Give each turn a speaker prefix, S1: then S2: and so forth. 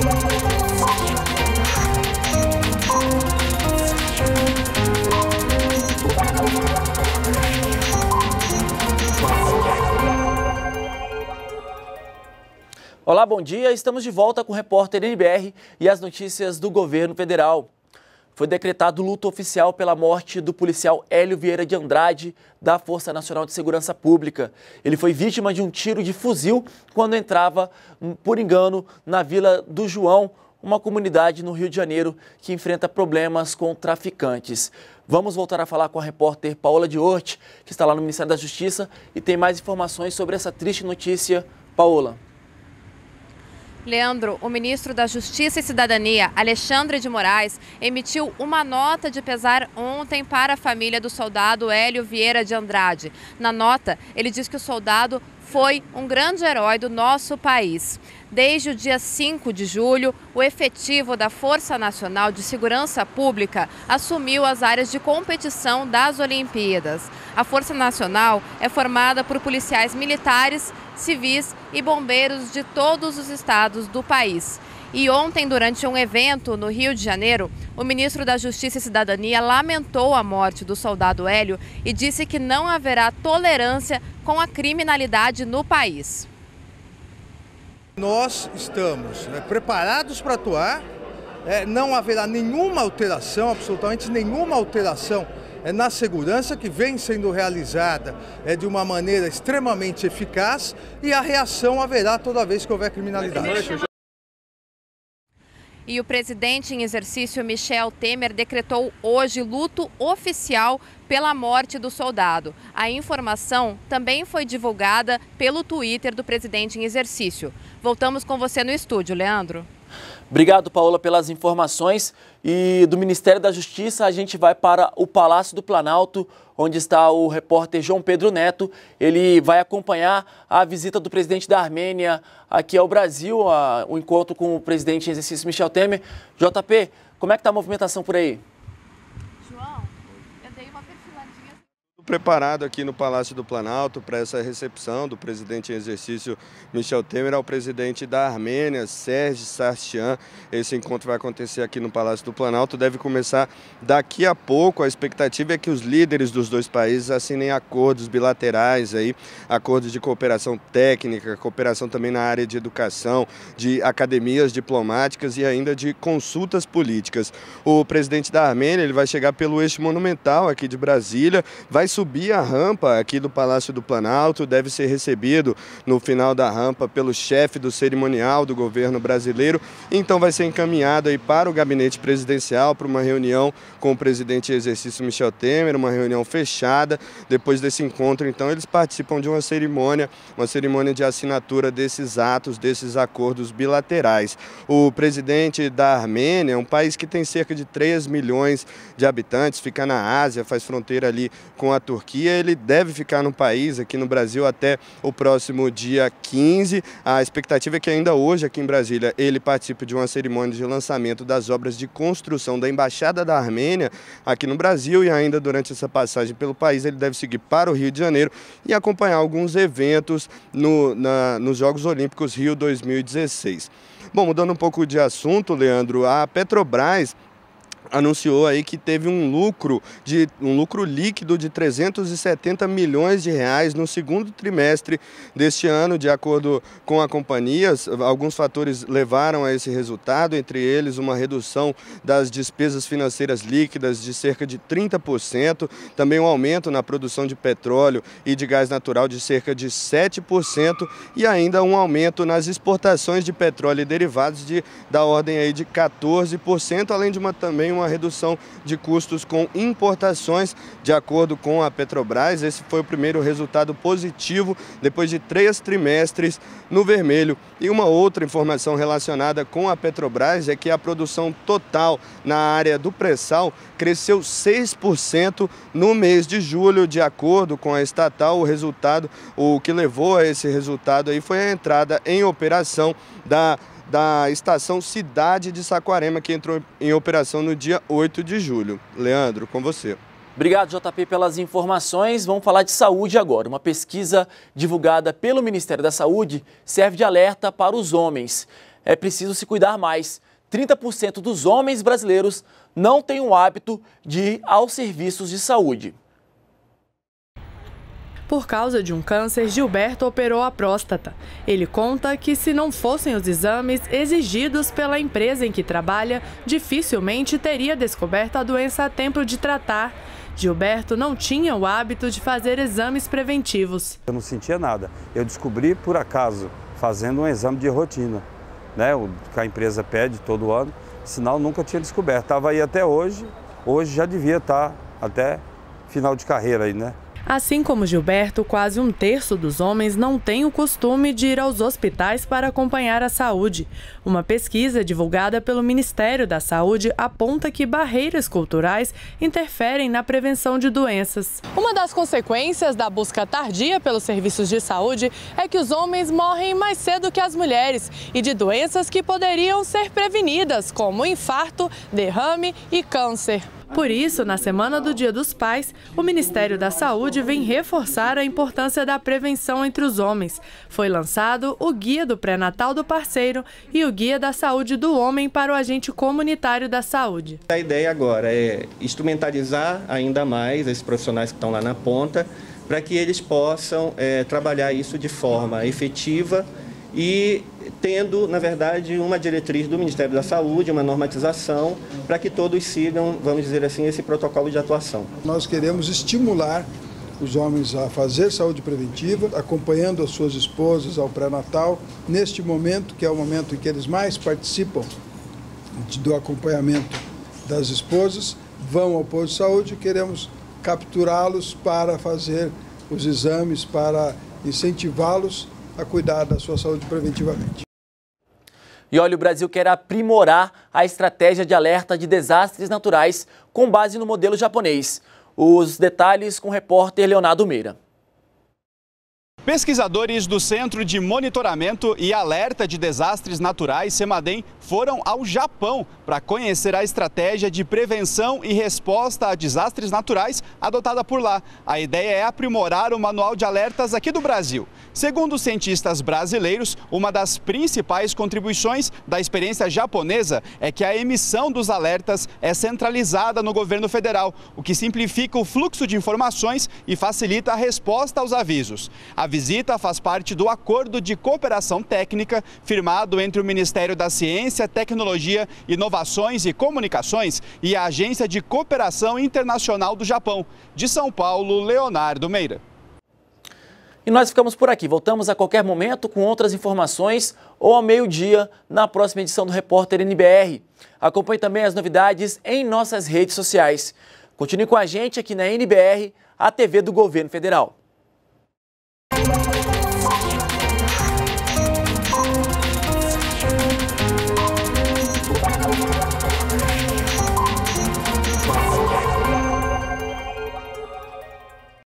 S1: Olá, bom dia. Estamos de volta com o repórter NBR e as notícias do governo federal. Foi decretado luto oficial pela morte do policial Hélio Vieira de Andrade, da Força Nacional de Segurança Pública. Ele foi vítima de um tiro de fuzil quando entrava, por engano, na Vila do João, uma comunidade no Rio de Janeiro que enfrenta problemas com traficantes. Vamos voltar a falar com a repórter Paola Diorte, que está lá no Ministério da Justiça e tem mais informações sobre essa triste notícia. Paola.
S2: Leandro, o ministro da Justiça e Cidadania, Alexandre de Moraes, emitiu uma nota de pesar ontem para a família do soldado Hélio Vieira de Andrade. Na nota, ele diz que o soldado foi um grande herói do nosso país. Desde o dia 5 de julho, o efetivo da Força Nacional de Segurança Pública assumiu as áreas de competição das Olimpíadas. A Força Nacional é formada por policiais militares, civis e bombeiros de todos os estados do país. E ontem, durante um evento no Rio de Janeiro, o ministro da Justiça e Cidadania lamentou a morte do soldado Hélio e disse que não haverá tolerância com a criminalidade no país.
S3: Nós estamos preparados para atuar, não haverá nenhuma alteração, absolutamente nenhuma alteração na segurança que vem sendo realizada de uma maneira extremamente eficaz e a reação haverá toda vez que houver criminalidade.
S2: E o presidente em exercício, Michel Temer, decretou hoje luto oficial pela morte do soldado. A informação também foi divulgada pelo Twitter do presidente em exercício. Voltamos com você no estúdio, Leandro.
S1: Obrigado, Paola, pelas informações. E do Ministério da Justiça, a gente vai para o Palácio do Planalto, onde está o repórter João Pedro Neto. Ele vai acompanhar a visita do presidente da Armênia aqui ao Brasil, o encontro com o presidente em exercício Michel Temer. JP, como é que está a movimentação por aí?
S2: João, eu dei uma perfiladinha.
S4: Preparado aqui no Palácio do Planalto para essa recepção do presidente em exercício Michel Temer ao presidente da Armênia, Serge Sargsyan. Esse encontro vai acontecer aqui no Palácio do Planalto, deve começar daqui a pouco. A expectativa é que os líderes dos dois países assinem acordos bilaterais, acordos de cooperação técnica, cooperação também na área de educação, de academias diplomáticas e ainda de consultas políticas. O presidente da Armênia ele vai chegar pelo eixo monumental aqui de Brasília, vai subir a rampa aqui do Palácio do Planalto, deve ser recebido no final da rampa pelo chefe do cerimonial do governo brasileiro, então vai ser encaminhado aí para o gabinete presidencial para uma reunião com o presidente em exercício Michel Temer, uma reunião fechada. Depois desse encontro, então, eles participam de uma cerimônia de assinatura desses atos, desses acordos bilaterais. O presidente da Armênia, um país que tem cerca de 3 milhões de habitantes, fica na Ásia, faz fronteira ali com a Turquia, ele deve ficar no país, aqui no Brasil, até o próximo dia 15. A expectativa é que ainda hoje, aqui em Brasília, ele participe de uma cerimônia de lançamento das obras de construção da Embaixada da Armênia aqui no Brasil, e ainda durante essa passagem pelo país ele deve seguir para o Rio de Janeiro e acompanhar alguns eventos nos Jogos Olímpicos Rio 2016. Bom, mudando um pouco de assunto, Leandro, a Petrobras anunciou aí que teve um lucro líquido de 370 milhões de reais no segundo trimestre deste ano. De acordo com a companhia, alguns fatores levaram a esse resultado, entre eles uma redução das despesas financeiras líquidas de cerca de 30%, também um aumento na produção de petróleo e de gás natural de cerca de 7% e ainda um aumento nas exportações de petróleo e derivados da ordem aí de 14%, além de também uma redução de custos com importações. De acordo com a Petrobras, esse foi o primeiro resultado positivo depois de 3 trimestres no vermelho. E uma outra informação relacionada com a Petrobras é que a produção total na área do pré-sal cresceu 6% no mês de julho. De acordo com a estatal, o que levou a esse resultado aí foi a entrada em operação da estação Cidade de Saquarema, que entrou em operação no dia 8 de julho. Leandro, com você.
S1: Obrigado, JP, pelas informações. Vamos falar de saúde agora. Uma pesquisa divulgada pelo Ministério da Saúde serve de alerta para os homens. é preciso se cuidar mais. 30% dos homens brasileiros não têm o hábito de ir aos serviços de saúde.
S5: Por causa de um câncer, Gilberto operou a próstata. Ele conta que, se não fossem os exames exigidos pela empresa em que trabalha, dificilmente teria descoberto a doença a tempo de tratar. Gilberto não tinha o hábito de fazer exames preventivos.
S6: Eu não sentia nada. Eu descobri, por acaso, fazendo um exame de rotina, né? O que a empresa pede todo ano, senão nunca tinha descoberto. Estava aí até hoje já devia estar até final de carreira aí, né?
S5: Assim como Gilberto, quase um terço dos homens não tem o costume de ir aos hospitais para acompanhar a saúde. Uma pesquisa divulgada pelo Ministério da Saúde aponta que barreiras culturais interferem na prevenção de doenças. Uma das consequências da busca tardia pelos serviços de saúde é que os homens morrem mais cedo que as mulheres e de doenças que poderiam ser prevenidas, como infarto, derrame e câncer. Por isso, na semana do Dia dos Pais, o Ministério da Saúde vem reforçar a importância da prevenção entre os homens. Foi lançado o Guia do Pré-Natal do Parceiro e o Guia da Saúde do Homem para o Agente Comunitário da Saúde.
S7: A ideia agora é instrumentalizar ainda mais esses profissionais que estão lá na ponta, para que eles possam trabalhar isso de forma efetiva e tendo, na verdade, uma diretriz do Ministério da Saúde, uma normatização, para que todos sigam, vamos dizer assim, esse protocolo de atuação.
S8: Nós queremos estimular os homens a fazer saúde preventiva, acompanhando as suas esposas ao pré-natal, neste momento, que é o momento em que eles mais participam do acompanhamento das esposas, vão ao posto de saúde e queremos capturá-los para fazer os exames, para incentivá-los a cuidar da sua saúde preventivamente.
S1: E olha, o Brasil quer aprimorar a estratégia de alerta de desastres naturais com base no modelo japonês. Os detalhes com o repórter Leonardo Meira.
S9: Pesquisadores do Centro de Monitoramento e Alerta de Desastres Naturais, CEMADEM, foram ao Japão para conhecer a estratégia de prevenção e resposta a desastres naturais adotada por lá. A ideia é aprimorar o manual de alertas aqui do Brasil. Segundo os cientistas brasileiros, uma das principais contribuições da experiência japonesa é que a emissão dos alertas é centralizada no governo federal, o que simplifica o fluxo de informações e facilita a resposta aos avisos. A visita faz parte do Acordo de Cooperação Técnica firmado entre o Ministério da Ciência, Tecnologia, Inovações e Comunicações e a Agência de Cooperação Internacional do Japão. De São Paulo, Leonardo Meira.
S1: E nós ficamos por aqui. Voltamos a qualquer momento com outras informações ou ao meio-dia na próxima edição do Repórter NBR. Acompanhe também as novidades em nossas redes sociais. Continue com a gente aqui na NBR, a TV do Governo Federal.